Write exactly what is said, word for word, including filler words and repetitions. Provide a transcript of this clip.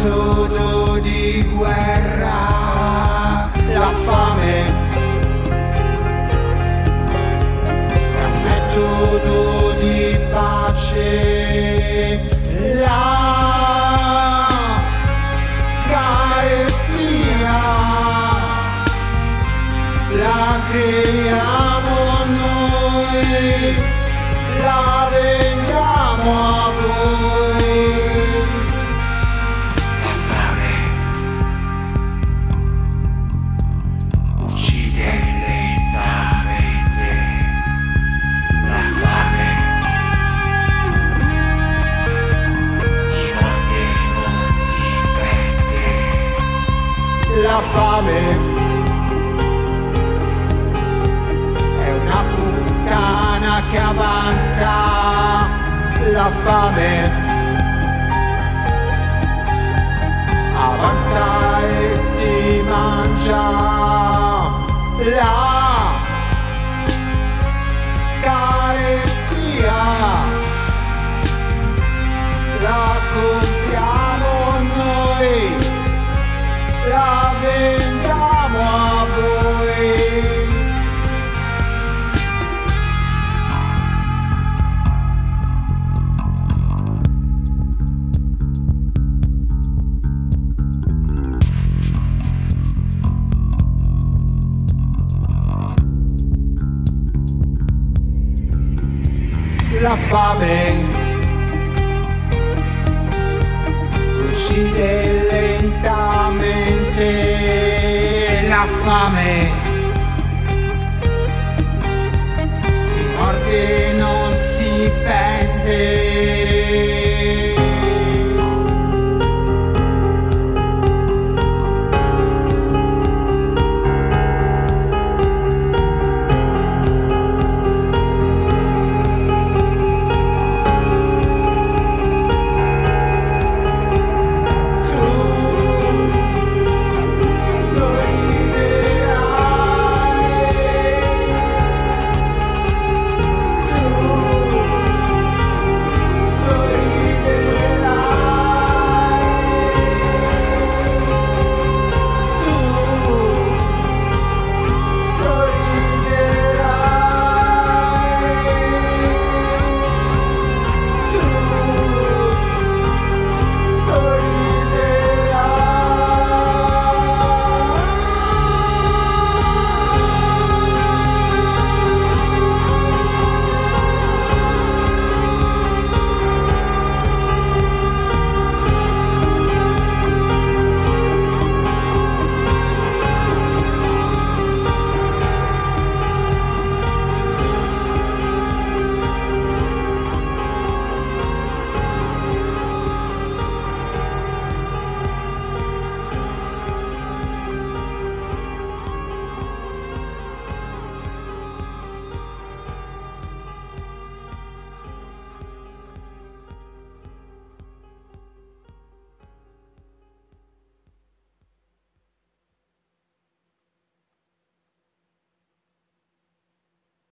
metodo di guerra, la fame è un metodo di pace, la carestia la creiamo noi, la vendiamo a voi. La fame uccide lentamente, la fame chi morde non si pente, la fame che avanza, la fame avanza e ti mangia, la carestia la compriamo noi, la vendiamo a voi. La fame uccide